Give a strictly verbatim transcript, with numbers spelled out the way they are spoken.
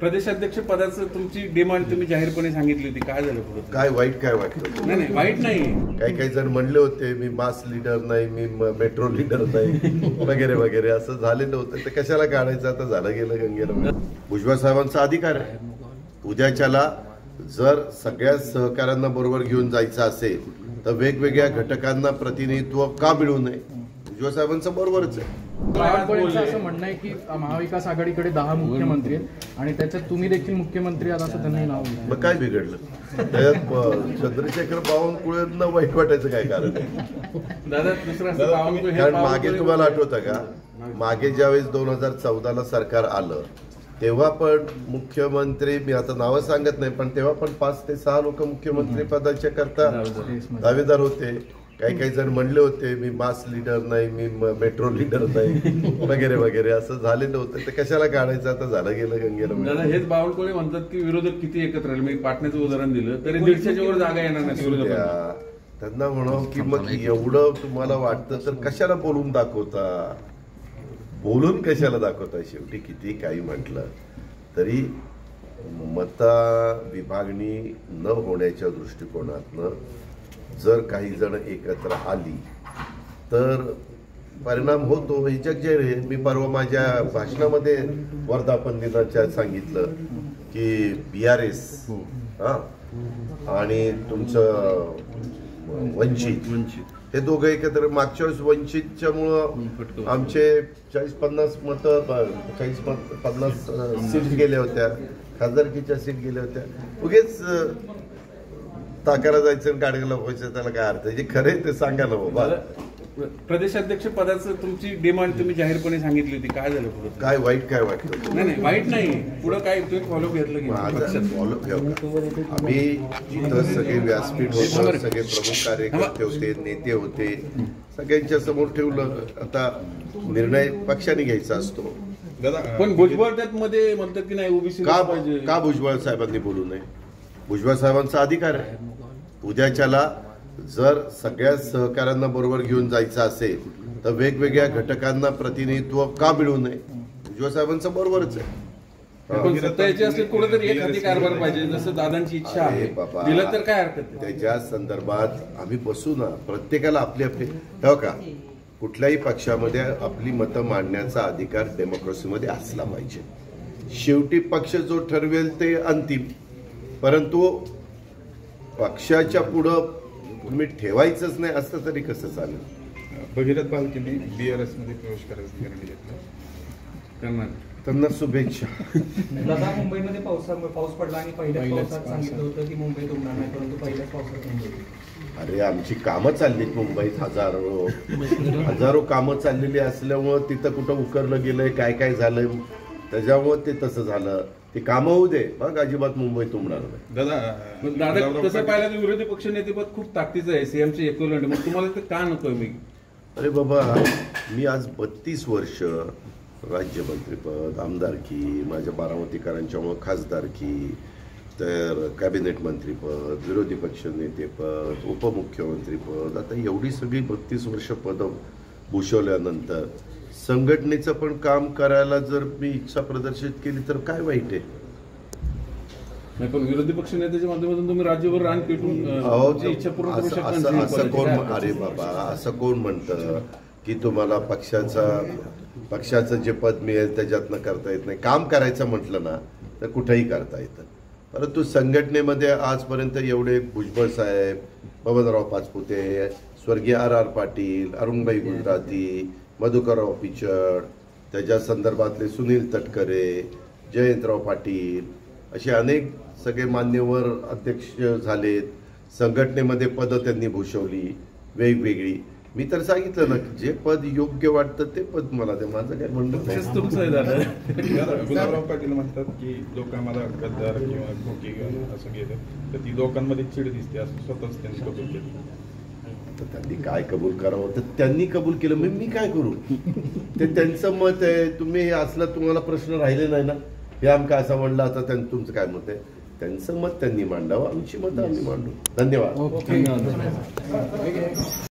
प्रदेशाध्यक्ष पदाचं तुमची डिमांड तुम्ही जाहीरपणे सांगितली होती, काय झालं पुढे? काय वाईट काय वाटतं? नाही नाही वाईट नाही. काही काही जण म्हणले होते मी मास लीडर नाही, मी मेट्रो लीडर नाही वगैरे वगैरे असं झालेलं होतं. ते कशाला काढायचं? आता झालं गेलं गंगेला. भुजबळ साहेबांचा अधिकार आहे. उद्याच्याला जर सगळ्या सहकाऱ्यांना बरोबर घेऊन जायचं असेल तर वेगवेगळ्या घटकांना प्रतिनिधित्व का मिळू नये? भुजबळ साहेबांचं बरोबरच आहे. बावनकुळेंचं असं म्हणणं आहे की महाविकास आघाडीकडे दहा मुख्यमंत्री आहेत आणि त्याच्यात तुम्ही देखील मुख्यमंत्री आहात असं त्यांनी नाव दिलं. मग काय बिघडलं त्याच्यात? चंद्रशेखर बावनकुळेंना वाईट वाटायचं काय कारण आहे? दादा दुसरा कारण मागे तुम्हाला आठवतं का, मागे ज्यावेळेस दोन हजार चौदाला सरकार आलं तेव्हा पण मुख्यमंत्री, मी आता नावं सांगत नाही, पण तेव्हा पण पाच ते सहा लोक मुख्यमंत्री पदाच्या करता दावेदार होते. काही काही जण म्हणले होते मी मास लीडर नाही, मी मेट्रो लीडर नाही वगैरे वगैरे असं झालेलं होतं. ते कशाला काढायचं? आता झालं गेलं गंगेला. दादा हेच बावनकुळे म्हणतात की विरोधक किती एकत्र राहिले. मी पाटण्याचं उदाहरण दिलं तरी दीडशेच्या वर जागा येणार नाही विरोधकांना. त्यांना म्हणावं की मग एवढं तुम्हाला वाटतं तर कशाला बोलून दाखवता? बोलून कशाला दाखवता? शेवटी किती काही म्हटलं तरी मता विभागणी न होण्याच्या दृष्टिकोनातनं जर काही जण एकत्र आली तर परिणाम होतो. हे जग जे रे, मी परवा माझ्या भाषणामध्ये वर्धापन दिनाच्या सांगितलं की बी आर एस हा आणि तुमचं वंचित वंचित हे दोघं एकत्र, मागच्या वेळेस वंचितच्या मुळे आमचे चाळीस पन्नास मत चाळीस पन्नास सीट गेल्या होत्या, खासदारकीच्या सीट गेल्या होत्या. उगेच ताकाला जायचं आणि गाडीला व्हायचं, त्याला काय अर्थ? जे खरे ते सांगा ना बाबा. प्रदेशाध्यक्ष पदाचं तुमची डिमांड तुम्ही जाहीरपणे सांगितली होती, काय झालं पुढे? काय वाईट काय वाटतं? नाही नाही वाईट नाही. पुढे काय तुम्ही फॉलो घेतलं की माझं फॉलो घेऊ. आम्ही जिथं सगळे व्यासपीठ होतं, सगळे प्रमुख कार्यकर्ते होते, नेते होते, सगळ्यांच्या समोर ठेवलं. आता निर्णय पक्षाने घ्यायचा असतो. पण भुजबळ त्यात मध्ये म्हणतात की नाही ओबीसी का का भुजबळ साहेबांनी बोलू नये? भुजबळ साहेबांचा अधिकार आहे. उद्याच्याला जर सगळ्या सहकाऱ्यांना बरोबर घेऊन जायचं असेल तर वेगवेगळ्या घटकांना प्रतिनिधित्व का मिळू नये? भुजबळ साहेबांचं बरोबरच आहे. सत्ताची असेल कुठेतरी एक हाती कारभार पाहिजे, जसं दादांची इच्छा आहे. दिलं तर काय हरकत नाही. त्याच्या संदर्भात आम्ही बसू ना. प्रत्येकाला आपली आपली ठेव का, कुठल्याही पक्षामध्ये आपली मतं मांडण्याचा अधिकार डेमोक्रेसीमध्ये असला पाहिजे. शेवटी पक्ष जो ठरवेल ते अंतिम, परंतु पक्षाच्या पुढं तुम्ही ठेवायचंच नाही असं तरी कसं चालेल? भगीरथ बालकेने बीआरएस मध्ये प्रवेश करायचा निर्णय घेतला. त्यांना त्यांना शुभेच्छा. दादा मुंबईमध्ये पावसा पाऊस पडला आणि पहिल्याच पावसात सांगितलं होतं की मुंबईत उडणार नाही, परंतु पहिल्याच पावसात मुंबई. अरे आमची कामं चाललीत मुंबईत, हजारो हजारो कामं चाललेली असल्यामुळं तिथं कुठं उकरलं गेलंय, काय काय झालंय, त्याच्यामुळं ते तसं झालं. ते कामं होऊ दे, मग अजिबात मुंबईत उमणार नाही. दादा दादा तसं पाहिलं तर विरोधी पक्ष नेतेपद खूप ताकदीचं आहे, सीएमचे इक्विव्हलंट. मग तुम्हाला ते का नको? मी अरे बाबा, मी आज बत्तीस वर्ष राज्यमंत्रीपद, आमदारकी, माझ्या बारामतीकरांच्यामुळे खासदारकी, तर कॅबिनेट मंत्रीपद, विरोधी पक्ष नेतेपद, उपमुख्यमंत्रीपद, आता एवढी सगळी बत्तीस वर्ष पदं भूषवल्यानंतर संघटनेचं पण काम करायला जर मी इच्छा प्रदर्शित केली तर काय वाईट आहे? नाही, पण विरोधी पक्ष नेत्याच्या माध्यमातून तुम्ही राज्यभर रान पेटून इच्छा पूर्ण करू शकता. असं कोण? अरे बाबा, असं कोण म्हणतं की तुम्हाला पक्षाचा पक्षाचं जे पद मिळेल त्याच्यातनं करता येत नाही? काम करायचं म्हटलं ना तर कुठेही करता येतं. परंतु संघटनेमध्ये आजपर्यंत एवढे भुजबळ साहेब, बबनराव पाचपुते, स्वर्गीय आर आर पाटील, अरुणभाई गुजराती, मधुकरराव पिचड, त्याच्या संदर्भातले सुनील तटकरे, जयंतराव पाटील, असे अनेक सगळे मान्यवर अध्यक्ष झालेत. संघटनेमध्ये पदं त्यांनी भूषवली वेगवेगळी. मी तर सांगितलं ना, जे पद योग्य वाटतं ते पद मला ते, माझं काय म्हणणं तुमचं आहे दादा. गुलाबराव पाटील म्हणतात की लोक आम्हाला गद्दार किंवा खोकी असं गेलं तर ती लोकांमध्ये चिड दिसते असं स्वतःच त्यांनी कबूल केलं. तर त्यांनी काय कबूल करावं? तर त्यांनी कबूल केलं, मी मी काय करू? ते त्यांचं मत आहे. तुम्ही असला तुम्हाला प्रश्न राहिले नाही ना, हे आमका असं म्हणलं, आता त्यांचं तुमचं काय मत आहे? त्यांचं मत त्यांनी मांडावं, आमची मत आम्ही मांडू. धन्यवाद.